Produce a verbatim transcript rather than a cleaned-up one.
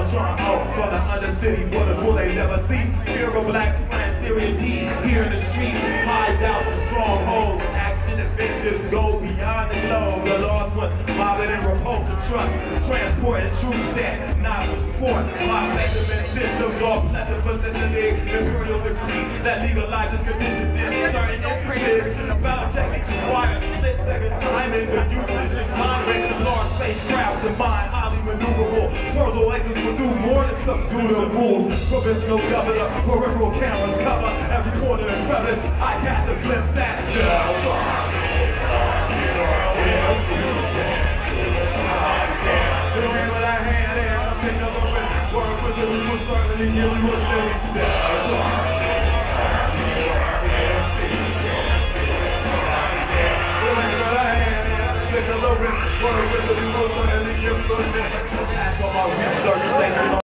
Deltron, oh, from the undercity waters will they never cease. Fear of black flying serious heat here in the streets. Hideouts and strongholds, action adventures go beyond the globe. The lost ones mobbing and repulsive trucks, transporting troops at not with sport. My measurement systems are pleasant for listening. Imperial decree that legalizes conditions in certain instances. Battle techniques require split second timing. The usage is climbing. Large spacecraft, the mind highly maneuverable. Torso lasers will do more than subdue the rules. Provisional governor, peripheral cameras cover every corner and crevice. I got to glimpse that. We'll certainly give you a thing. Word with the most on the research station.